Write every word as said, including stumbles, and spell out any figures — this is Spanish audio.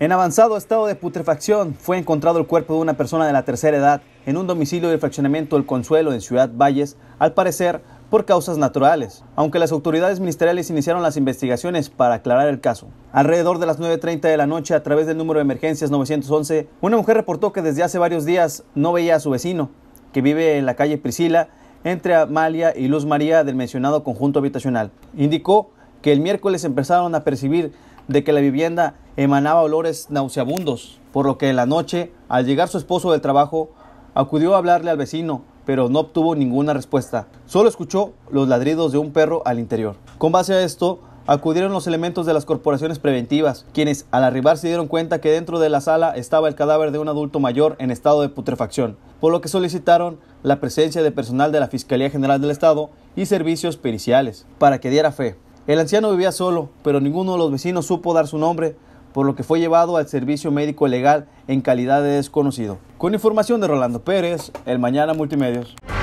En avanzado estado de putrefacción fue encontrado el cuerpo de una persona de la tercera edad en un domicilio del fraccionamiento El Consuelo en Ciudad Valles, al parecer por causas naturales, aunque las autoridades ministeriales iniciaron las investigaciones para aclarar el caso. Alrededor de las nueve treinta de la noche, a través del número de emergencias nueve once, una mujer reportó que desde hace varios días no veía a su vecino, que vive en la calle Priscila, entre Amalia y Luz María del mencionado conjunto habitacional. Indicó que el miércoles empezaron a percibir de que la vivienda emanaba olores nauseabundos, por lo que en la noche, al llegar su esposo del trabajo, acudió a hablarle al vecino, pero no obtuvo ninguna respuesta. Solo escuchó los ladridos de un perro al interior. Con base a esto, acudieron los elementos de las corporaciones preventivas, quienes al arribar se dieron cuenta que dentro de la sala estaba el cadáver de un adulto mayor en estado de putrefacción, por lo que solicitaron la presencia de personal de la Fiscalía General del Estado y servicios periciales, para que diera fe. El anciano vivía solo, pero ninguno de los vecinos supo dar su nombre, por lo que fue llevado al servicio médico legal en calidad de desconocido. Con información de Rolando Pérez, El Mañana Multimedios.